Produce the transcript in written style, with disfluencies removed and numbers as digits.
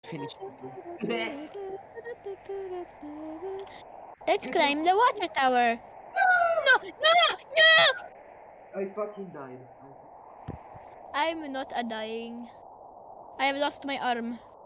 finish. Let's You climb think the water tower. No, no, no! I fucking died? I'm not a dying. I have lost my arm.